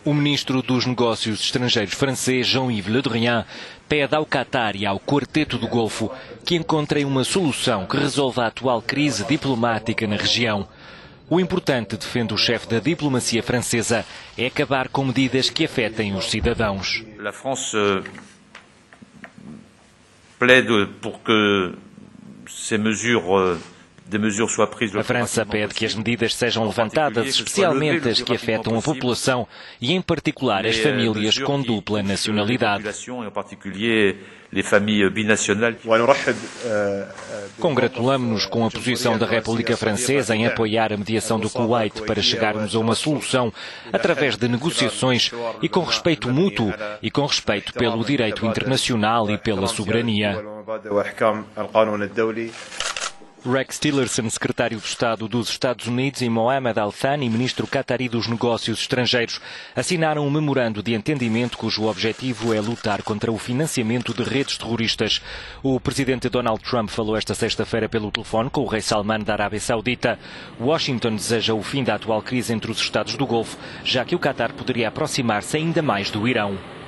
O ministro dos Negócios Estrangeiros francês, Jean-Yves Le Drian, pede ao Qatar e ao Quarteto do Golfo que encontrem uma solução que resolva a atual crise diplomática na região. O importante, defende o chefe da diplomacia francesa, é acabar com medidas que afetem os cidadãos. A França plaide pour que ces mesures A França pede que as medidas sejam levantadas, especialmente as que afetam a população e, em particular, as famílias com dupla nacionalidade. Congratulamos-nos com a posição da República Francesa em apoiar a mediação do Kuwait para chegarmos a uma solução através de negociações e com respeito mútuo e com respeito pelo direito internacional e pela soberania. Rex Tillerson, secretário de Estado dos Estados Unidos, e Mohamed Al-Thani, ministro qatari dos Negócios Estrangeiros, assinaram um memorando de entendimento cujo objetivo é lutar contra o financiamento de redes terroristas. O presidente Donald Trump falou esta sexta-feira pelo telefone com o rei Salman da Arábia Saudita. Washington deseja o fim da atual crise entre os Estados do Golfo, já que o Qatar poderia aproximar-se ainda mais do Irão.